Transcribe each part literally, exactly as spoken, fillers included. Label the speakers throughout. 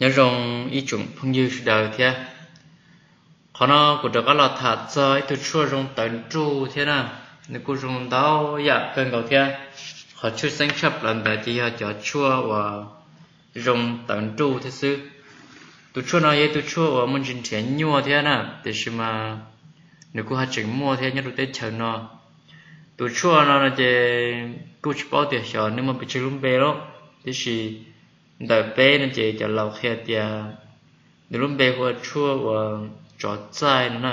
Speaker 1: nhớ rong ý chúng phong như đời thế họ nó cũng được có là thật rồi tôi chua rong tận tru thế nào nếu cô rong đau dạ cần cầu thế họ chưa sáng chấp lần tại thì họ cho chua và rong tận tru thế sư tôi chua nói vậy tôi chua và mình chỉ chuyện nhua thế nào để xem mà nếu cô họ chỉnh mua thế nhớ được tới chờ nó tôi chua nó là chỉ cô chỉ bảo tiền cho nếu mà bị chơi lúng bê đó thì chỉ đời bé nó chỉ cho lâu khe tiền nếu lúng bê hoa chua và cho trái nữa nè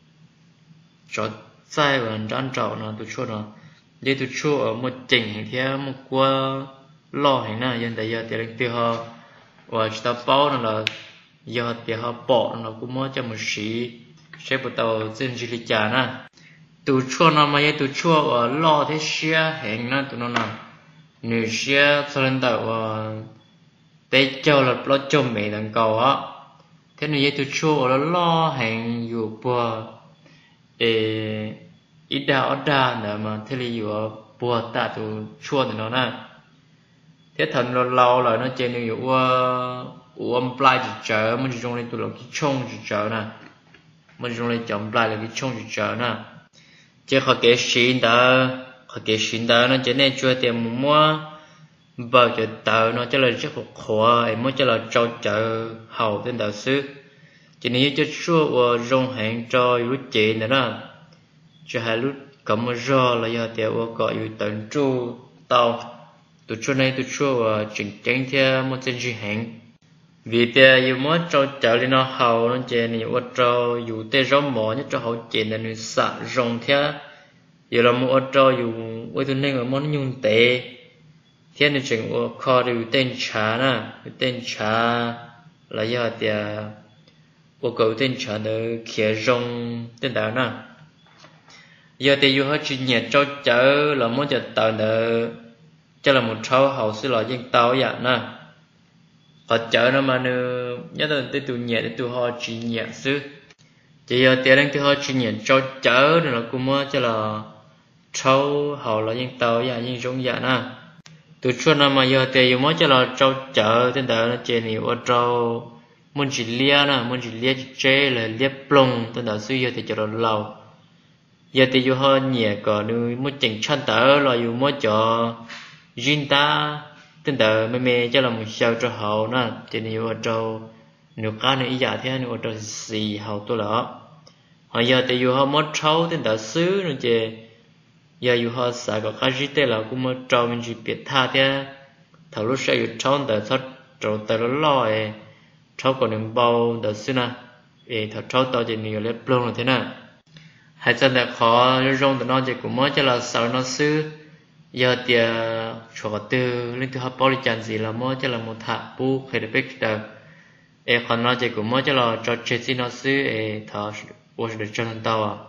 Speaker 1: cho trái và ăn trầu nó tôi chua nó để tôi chua ở một chỉnh thì một qua lo hay nè hiện tại giờ tiền tiêu họ và chúng ta bảo nó là giờ tiền họ bỏ nó cũng mới cho một xí sẽ bắt đầu dân chỉ lý trả nè tôi chua nó mà tôi chua và lo thế xia hẹn nè tụi nó nè nữ xia sau lần đầu và để cho là lo cho mẹ đằng cầu á thế này tôi chua và lo hẹn dù bùa để ít đào ít đào nữa mà thế là dù bùa ta tôi chua thì nó nè thế thần lâu lâu rồi nó chơi như dù uống plai chỉ chờ mình chỉ dùng lên tôi làm cái chung chỉ chờ nè mình dùng lên chọn plai là cái chung chỉ chờ nè chứ họ kể xin đó họ kể xin đó nó chỉ nên chua tiền mua bao giờ tờ nó cho là rất là khó em muốn cho là trâu chợ hầu tên đạo sư chỉ nên cho chua và rong hẹn cho lúc chị nữa đó cho hai lúc cầm một rò là giờ tiền và gọiอยู่tận tru tàu tụi chua này tụi chua và chỉnh chỉnh theo một chân gì hẹn vì thế dù muốn trâu chợ lên nó hầu nó chỉ này và trâu dù tê rong mỏ nhất trâu hậu chỉ là người sạ rong theo giờ là một trâu dù với tụi này ở món nhung tệ thế nên chừng ở kho đều tên trà nè tên trà là do thì ở cầu tên trà để khía rong tên đạo nè giờ thì dù hết chuyện nhẹ trâu chợ là muốn cho tàu để cho là một trâu hậu sư là dân tàu vậy nè họ chợ nó mà nữa nhớ tới tới tụi nhẹ để tụi họ chỉ nhẹ xứ chỉ giờ tiền đang tụi họ chỉ nhẹ trâu chợ nữa là cũng mới cho là trâu hậu là dân tàu vậy dân rong vậy nè tụi chua nó mà giờ tiền dù mới cho là trâu chợ tên đạo nó chơi nhiều ở trâu muốn chỉ lia nè muốn chỉ lia chế là lia plong tên đạo suy giờ thì cho nó lâu giờ thì dù họ nhẹ còn nuôi muốn chỉnh chân tớ là dù mới cho zin ta tên đạo mẹ mẹ cho là một sao cho hậu nè chơi nhiều ở trâu nhiều cá nữa ý giả thế nhiều ở trâu xì hậu tôi lỡ họ giờ thì dù họ mới trâu tên đạo xứ nó chơi giờ dù họ xài có cái gì thế là cũng mới trâu mình chỉ biết tha thế thầu lúc sẽ dù trâu tới thoát trâu tới nó lo ấy trâu còn đừng bao tới xưa nè ấy thầu trâu tao chỉ nhiều lép plong là thế nè hay chân là khó rong tụi nó chỉ cũng mới cho là sao nó xứ giờ thì cho từ lên từ học bao nhiêu gì là mới cho là một thạ bu hay là biết được ấy còn nó chỉ cũng mới cho là cho chơi gì nó xứ ấy thầu ủa được cho nên tao à